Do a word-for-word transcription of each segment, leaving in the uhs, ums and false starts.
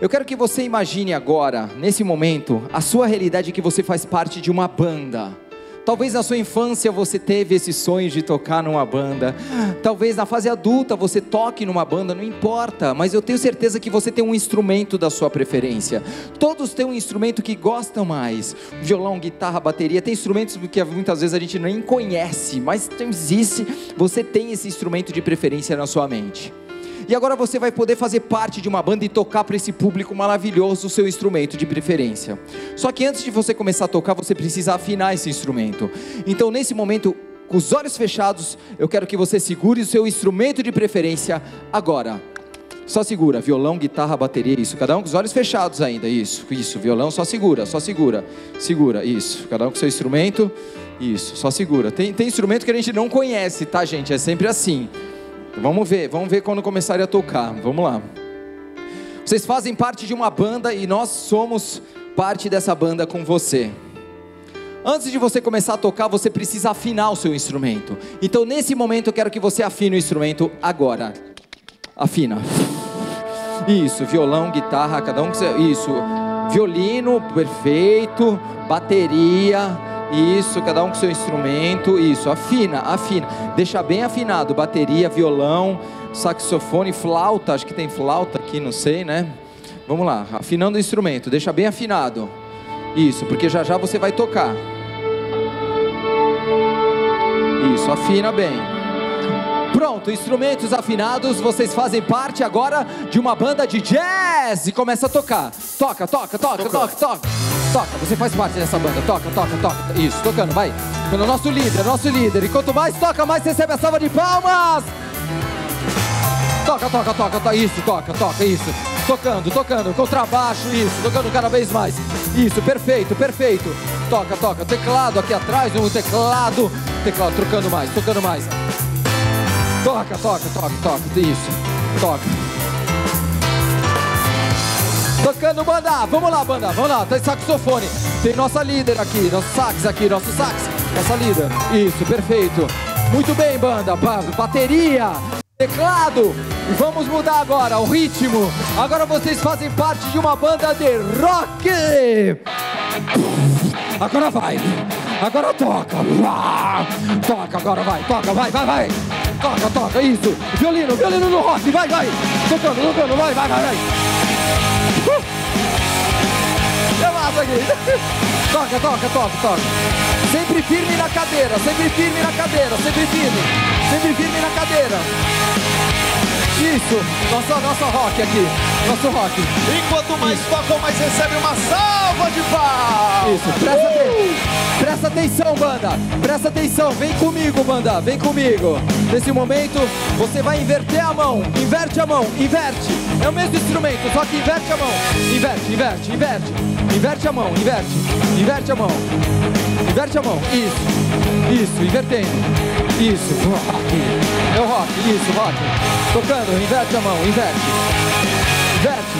Eu quero que você imagine agora, nesse momento, a sua realidade é que você faz parte de uma banda. Talvez na sua infância você teve esse sonho de tocar numa banda. Talvez na fase adulta você toque numa banda, não importa. Mas eu tenho certeza que você tem um instrumento da sua preferência. Todos têm um instrumento que gostam mais. Violão, guitarra, bateria. Tem instrumentos que muitas vezes a gente nem conhece, mas existe. Você tem esse instrumento de preferência na sua mente. E agora você vai poder fazer parte de uma banda e tocar para esse público maravilhoso o seu instrumento de preferência. Só que antes de você começar a tocar, você precisa afinar esse instrumento. Então nesse momento, com os olhos fechados, eu quero que você segure o seu instrumento de preferência agora. Só segura, violão, guitarra, bateria, isso. Cada um com os olhos fechados ainda, isso, isso. Violão, só segura, só segura, segura, isso. Cada um com o seu instrumento, isso, só segura. Tem, tem instrumento que a gente não conhece, tá, gente? É sempre assim. Vamos ver, vamos ver quando começarem a tocar, vamos lá. Vocês fazem parte de uma banda e nós somos parte dessa banda com você. Antes de você começar a tocar, você precisa afinar o seu instrumento. Então nesse momento eu quero que você afine o instrumento agora. Afina. Isso, violão, guitarra, cada um que você... Isso, violino, perfeito, bateria... Isso, cada um com seu instrumento, isso, afina, afina, deixa bem afinado, bateria, violão, saxofone, flauta, acho que tem flauta aqui, não sei, né? Vamos lá, afinando o instrumento, deixa bem afinado, isso, porque já já você vai tocar. Isso, afina bem. Pronto, instrumentos afinados, vocês fazem parte agora de uma banda de jazz e começa a tocar. Toca, toca, toca, toca, toca. Toca, você faz parte dessa banda, toca, toca, toca. Isso, tocando, vai. Pelo nosso líder, nosso líder. E quanto mais toca, mais recebe a salva de palmas. Toca, toca, toca, toca. Isso, toca, toca, isso. Tocando, tocando, contrabaixo, isso. Tocando cada vez mais. Isso, perfeito, perfeito. Toca, toca. Teclado aqui atrás, um teclado. Teclado, trocando mais, tocando mais. Toca, toca, toca, toca. Isso, toca. Tocando, banda, vamos lá, banda, vamos lá, tem saxofone, tem nossa líder aqui, nosso sax aqui, nosso sax, nossa líder, isso, perfeito, muito bem, banda, bateria, teclado, e vamos mudar agora o ritmo, agora vocês fazem parte de uma banda de rock, agora vai, agora toca, toca, agora vai, toca, vai, vai, vai, toca, toca, isso, violino, violino no rock, vai, vai, tocando, tocando, vai, vai, vai, vai. É massa aqui. Toca, toca, toca, toca. Sempre firme na cadeira, sempre firme na cadeira, sempre firme. Sempre firme na cadeira. Isso, nosso, nosso rock aqui, nosso rock. Enquanto mais tocam, mais recebe uma salva de palmas. Isso, presta, uh! presta atenção, banda. Presta atenção, vem comigo, banda, vem comigo. Nesse momento, você vai inverter a mão. Inverte a mão, inverte. É o mesmo instrumento, só que inverte a mão. Inverte, inverte, inverte. Inverte a mão, inverte. Inverte a mão. Inverte a mão, isso. Isso, invertendo. Isso, rock. É o rock, isso, rock. Tocando, inverte a mão, inverte. Inverte.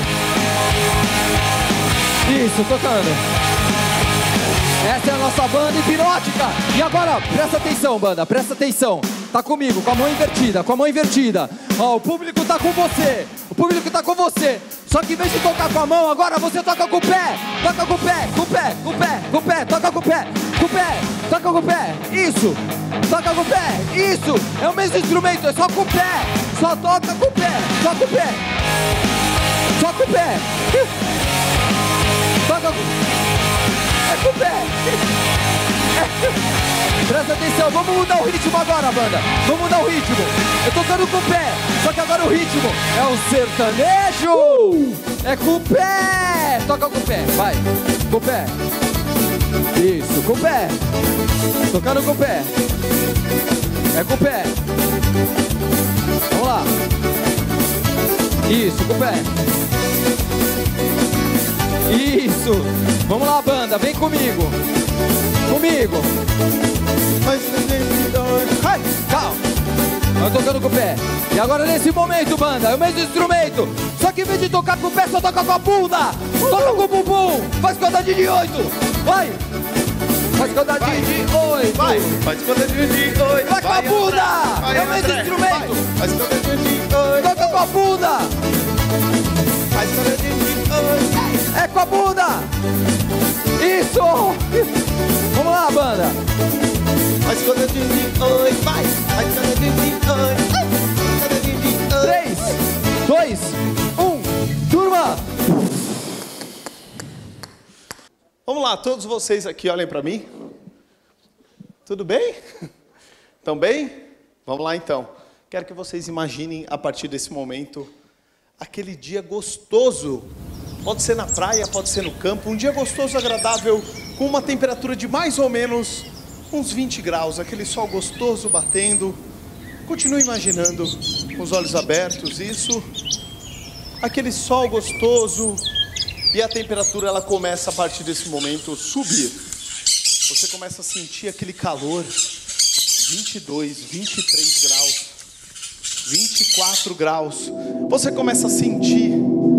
Isso, tocando. Essa é a nossa banda hipnótica. E agora, presta atenção, banda, presta atenção. Tá comigo, com a mão invertida, com a mão invertida. Ó, o público tá com você. O público tá com você. Só que em vez de tocar com a mão, agora você toca com o pé. Toca com o pé, com o pé, com o pé, com o pé. Toca com o pé, com o pé. Toca com o pé. Isso. Toca com o pé. Isso. É o mesmo instrumento, é só com o pé. Só toca com o pé. Só com o pé. Só com o pé. Toca com... É com o pé. Presta atenção, vamos mudar o ritmo agora, banda. Vamos mudar o ritmo. Eu tô tocando com o pé, só que agora o ritmo é o sertanejo. Uh! É com o pé. Toca com o pé, vai. Com o pé. Isso, com o pé. Tocando com o pé. É com o pé. Vamos lá. Isso, com o pé. Isso. Vamos lá, banda, vem comigo. Comigo. Ai, calma. Eu tocando com o pé. E agora nesse momento, banda, é o mesmo instrumento. Só que em vez de tocar com o pé, só toca com a bunda. Toca com o bumbum. Faz contadinha de oito. Vai. Faz contadinha de oito. Vai. Faz contadinha de oito. Vai com a bunda. Vai, é o mesmo André. instrumento. Vai. Faz contadinha de oito. Toca com a bunda. Faz contadinha de oito. É com a bunda. Isso. Vamos lá, banda. Mas quando eu digo oi, vai. Mas quando eu digo oi, quando eu digo oi. três, dois, um, turma. Vamos lá, todos vocês aqui olhem para mim. Tudo bem? Estão bem? Vamos lá então. Quero que vocês imaginem a partir desse momento aquele dia gostoso. Pode ser na praia, pode ser no campo. Um dia gostoso, agradável, com uma temperatura de mais ou menos uns vinte graus. Aquele sol gostoso batendo. Continue imaginando com os olhos abertos isso. Aquele sol gostoso. E a temperatura ela começa a partir desse momento subir. Você começa a sentir aquele calor. vinte e dois, vinte e três graus. vinte e quatro graus. Você começa a sentir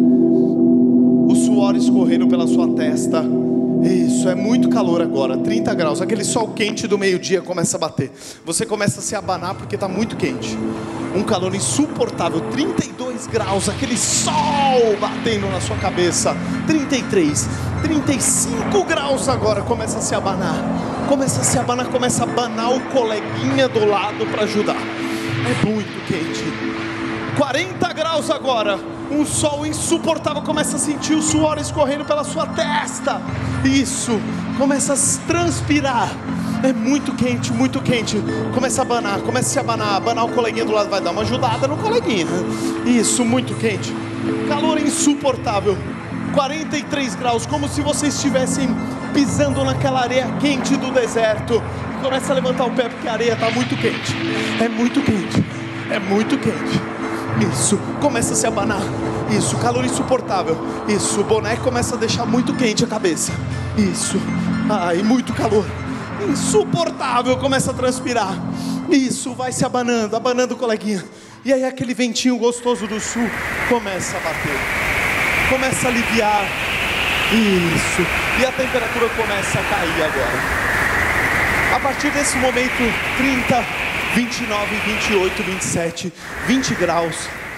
o suor escorrendo pela sua testa. Isso, é muito calor agora, trinta graus. Aquele sol quente do meio-dia começa a bater. Você começa a se abanar porque está muito quente. Um calor insuportável, trinta e dois graus. Aquele sol batendo na sua cabeça. trinta e três, trinta e cinco graus agora. Começa a se abanar. Começa a se abanar, começa a abanar o coleguinha do lado para ajudar. É muito quente. quarenta graus agora. Um sol insuportável. Começa a sentir o suor escorrendo pela sua testa. Isso. Começa a transpirar. É muito quente, muito quente. Começa a abanar, começa a se abanar. Abanar o coleguinha do lado vai dar uma ajudada no coleguinha. Isso, muito quente. Calor insuportável. quarenta e três graus. Como se vocês estivessem pisando naquela areia quente do deserto. Começa a levantar o pé porque a areia está muito quente. É muito quente. É muito quente. Isso, começa a se abanar. Isso, calor insuportável. Isso, o boné começa a deixar muito quente a cabeça. Isso, ai, muito calor. Insuportável, começa a transpirar. Isso, vai se abanando, abanando o coleguinha. E aí aquele ventinho gostoso do sul começa a bater. Começa a aliviar. Isso, e a temperatura começa a cair agora. A partir desse momento, trinta, vinte e nove, vinte e oito, vinte e sete, vinte graus.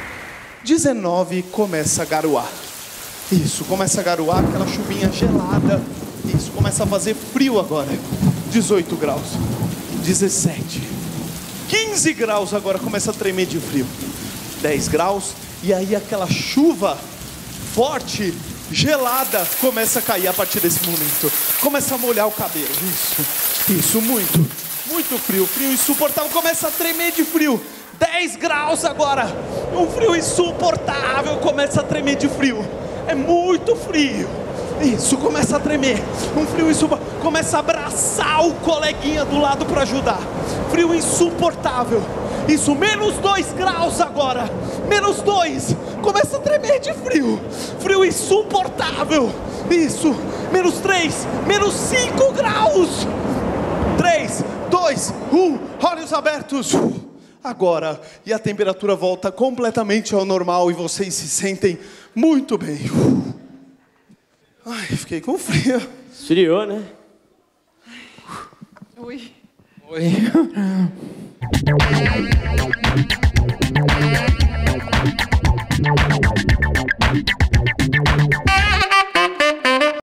dezenove, começa a garoar. Isso, começa a garoar, aquela chuvinha gelada. Isso, começa a fazer frio agora. dezoito graus. dezessete. quinze graus agora, começa a tremer de frio. dez graus. E aí aquela chuva forte, gelada, começa a cair a partir desse momento. Começa a molhar o cabelo. Isso, isso, muito. Muito frio, frio insuportável, começa a tremer de frio. dez graus agora, um frio insuportável, começa a tremer de frio. É muito frio. Isso, começa a tremer. Um frio insuportável, começa a abraçar o coleguinha do lado para ajudar. Frio insuportável. Isso, menos dois graus agora. Menos dois, começa a tremer de frio. Frio insuportável. Isso, menos três, menos cinco graus. três, dois, um, olhos abertos. Agora, e a temperatura volta completamente ao normal e vocês se sentem muito bem. Ai, fiquei com frio. Esfriou, né? Oi. Oi.